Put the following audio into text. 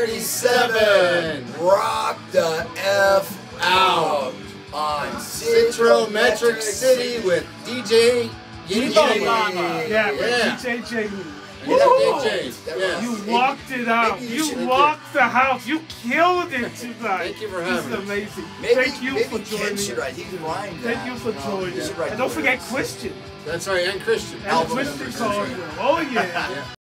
F37. Rock the F out on Cytrometric City with DJ Yinneboma. Yeah, with DJ Jane. Yeah. You walked it out. You walked the house. You killed it tonight. Thank you for having This me. is amazing. Maybe, Thank you for Ken joining should me. write. He's rhymed Thank that. you for joining You should me. write And don't the forget lyrics. Christian. That's right, and Christian. And Christian Caldwell. Oh yeah.